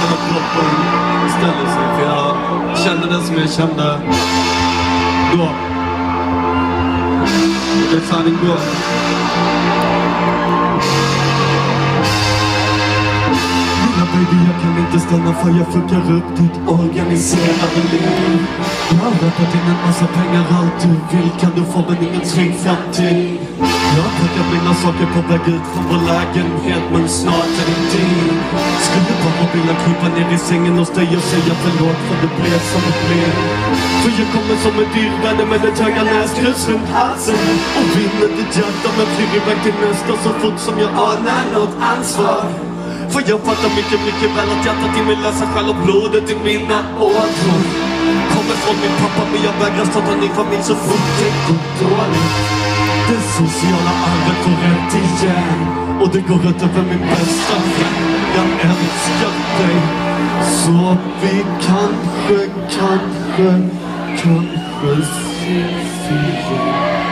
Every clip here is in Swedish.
när kroppen ställer sig. För jag kände det som jag kände då. Och det är fan en gång. Baby, jag kan inte stanna för jag fuckar upp ditt organiserade liv. Jag har rappat in en massa pengar, allt du vill kan du få, men ingen trygg framtid. Jag har packat mina saker på väg ut från vår lägenhet, men snart är det tid. Skulle bara vilja krypa ner i sängen hos dig och säga förlåt för det blev som det blev. För jag kommer som en dyrvärde med ett höga näskrus runt halsen och vinner ditt hjärta men flyr iväg till nästa så fort som jag anar något ansvar. För jag fattar mycket väl att hjärtat i mig lösa själ och blodet i mina ådror. Kommer från min pappa men jag vägrar starta en ny familj så fort det går dåligt. Det sociala arvet får rätt igen och det går ut över min bästa vän. Jag älskar dig så vi kanske ses igen.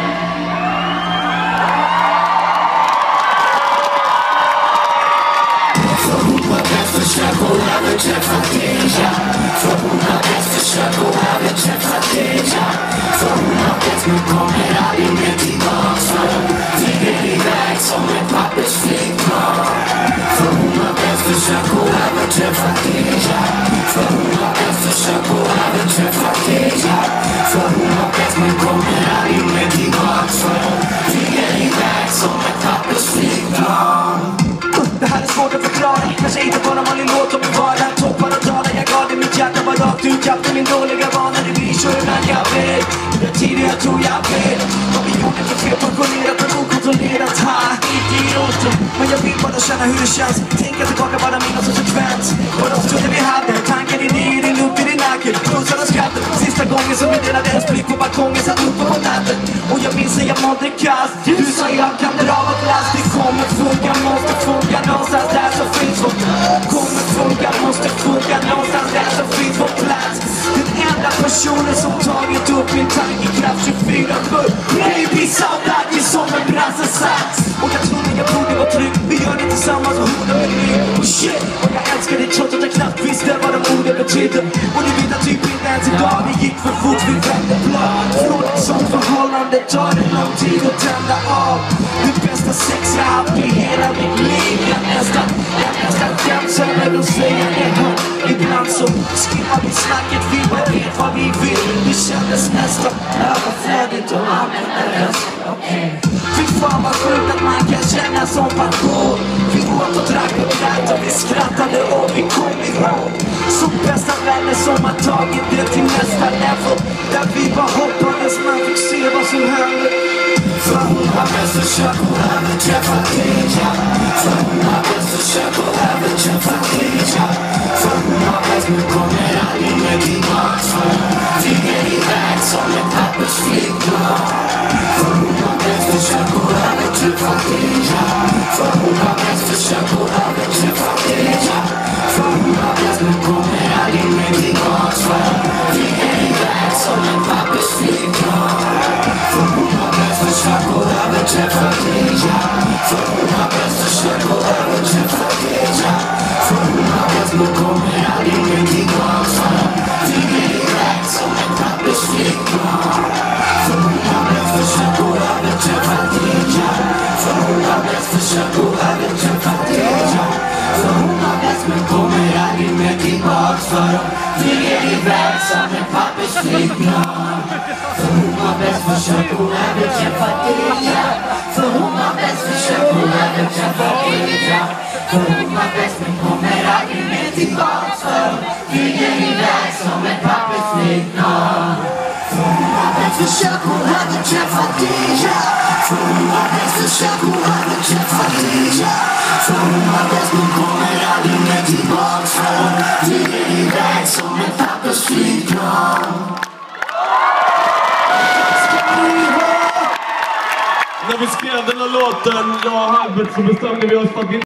Försök och överträffa dig, ja. För hon har bäst försök och överträffa dig, ja. För hon har bäst men kommer aldrig mer tillbaks. För hon flyger iväg som ett pappersflygplan. För hon har bäst försök och överträffa dig, ja. För hon har bäst försök och överträffa dig, ja. För hon har bäst men kommer aldrig mer tillbaks. För hon flyger iväg som ett pappersflygplan. Det här är svårt att förklara. Kanske inte bara man är låt om vardag. Toppar och dalar, jag gav det mitt hjärta var rakt ut. Jag min dåliga vana, det blir så ibland jag vet. Det är tidigare jag tror jag vet. Vad vi gjorde för fel, passionerat men okontrollerat. Ha, idioter. Men jag vill bara känna hur det känns. Tänka tillbaka bara mina som sekvens. På de stunder vi hade, tanken i din luft i din nacken. Pussar och skrattet. Sista gången som vi delade en sprit på balkongen. Satt uppe på natten. Och jag minns att jag mådde kast. Du sa jag kan dra av och last. Det kommer funka, måste funka. Någonstans där så finns vår kommer funka, måste funka. Någonstans där så finns vår plats. Den enda personen som tagit upp min tankekraft 24/7. Baby sa att vi som en brassesats. Och jag trodde jag borde vara trygg. Vi gör det tillsammans och hon är med mig. Och shit, och jag älskar dig trots att jag knappt visste vad de orden betydde. Och du vet att typ inte ens idag det gick för fort. Vi vände blad. Från ett sånt förhållande tar det lång tid att tända av. Det bästa sex jag haft i hela mitt liv. Jag nästan skäms över att säga det här. Ibland så skimmar vi snacket. Vi bara vet vad vi vill. Det kändes nästan överflödigt och användes. Fy fan vad sjukt att man kan känna som passion. Vi åt och drack och grät och vi skrattade och vi kom ihåg. Så bästa vänner som har tagit det till nästa level. Där vi bara hoppades man fick se vad som hände. För hon har bäst försök och överträffa dig, ja. För hon har bäst försök och överträffa dig, ja. För hon har bäst men kommer aldrig mer tillbaks. För hon flyger iväg som ett pappersflygplan. För hon har bäst försök och överträffa dig, ja. För hon har bäst försök och överträffa dig, ja. För hon har bäst men kommer aldrig mer tillbaks. För hon flyger iväg som ett pappersflygplan. För hon har bäst försök och överträffa dig, ja. För hon har bäst försök och överträffa dig, ja. För hon har bäst men kommer aldrig mer tillbaks. För hon flyger iväg som ett pappersflygplan. För hon har bäst försök och överträffa dig, ja. För hon har bäst försök och överträffa dig, ja. För hon har bäst men kommer aldrig mer tillbaks. För hon flyger iväg som ett pappersflygplan. För hon har bäst försök och överträffa dig, ja. För hon har bäst försök och överträffa dig, ja. För hon har bäst men kommer aldrig mer tillbaks. För hon flyger iväg som ett pappersflygplan. För hon har bäst försök och överträffa dig, ja. För hon har bäst försök och överträffa dig, ja. För hon har bäst men kommer aldrig mer tillbaks. För hon flyger iväg som ett pappersflygplan. När vi skrev den här låten, jag och Albert, så bestämde vi oss för att vi